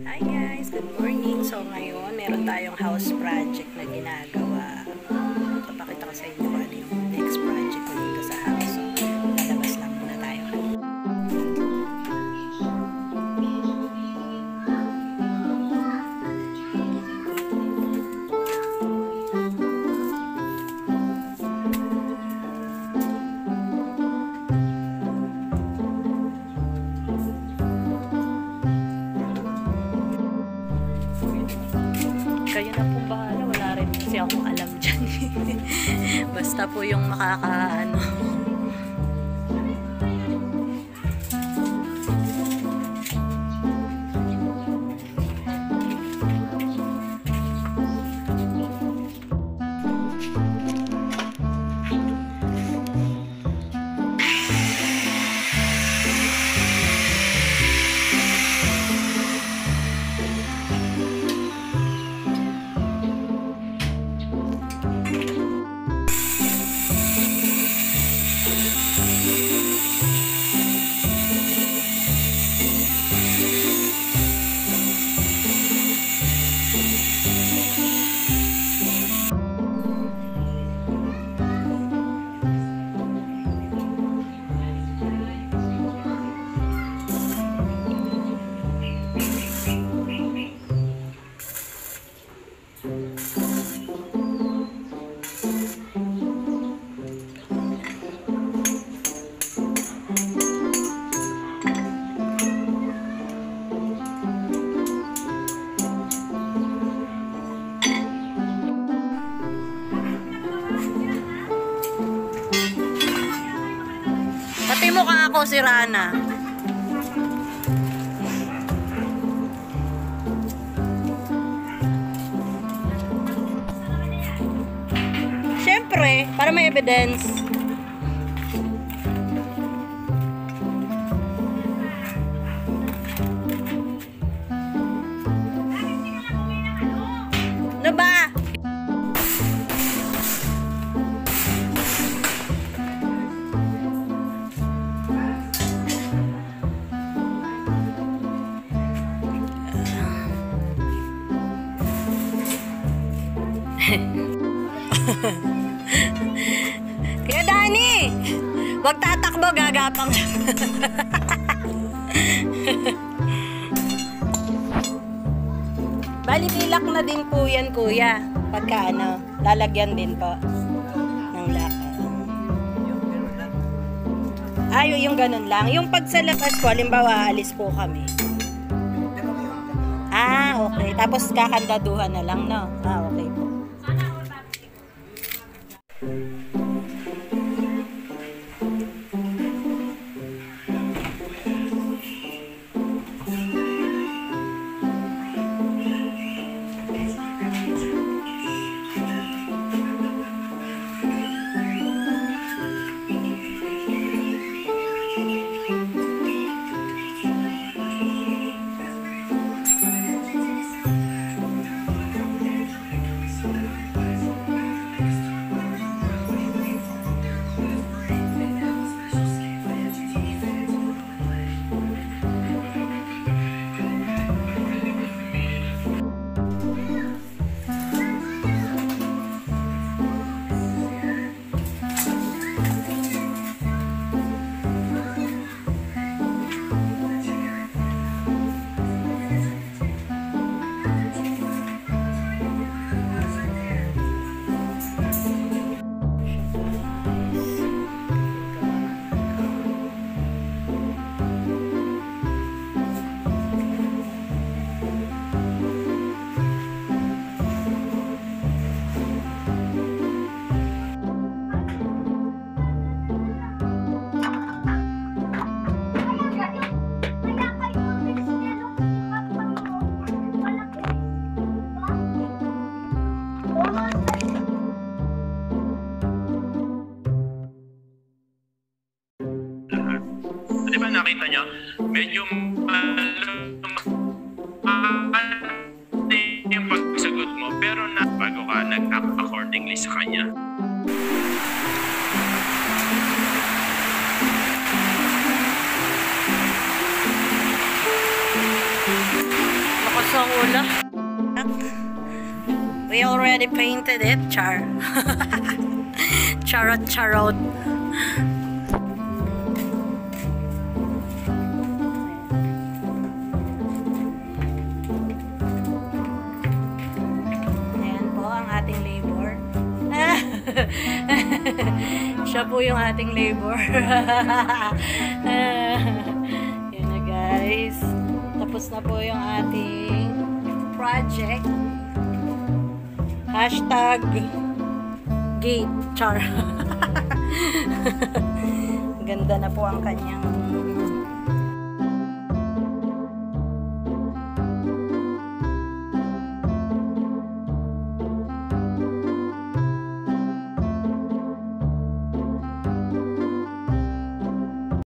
Hi guys, good morning. So ngayon, meron tayong house project na ginagawa. Papakita ko sa inyo kung ano yung next project ko dito sa house. So, lalabas lang muna tayo. Kayo na pong bahala, wala rin kasi akong alam dyan. Basta po yung makakaano. Pati mo ka ako, si Rana. Siyempre, para may evidence. Ano ba? Kaya Dani, wag tatakbo, gagapang. Bali pilak na din po yan, kuya. Pagka ano, lalagyan din po ng lock. Ay, yung ganun lang. Yung pag sa labas po, halimbawa, alis po kami. Ah, okay. Tapos kakandaduhan na lang, no? Ah, okay po. Di ba nakita nyo? Medyo yung pagsagot mo, pero bago ka nag-act accordingly sa kanya. Hala. We already painted it, Char. Charot, charot. Ayan po ang ating labor. Siya po yung ating labor. Yan na guys. Tapos na po yung ating project. Hashtag gate char. Ganda na po ang kanyang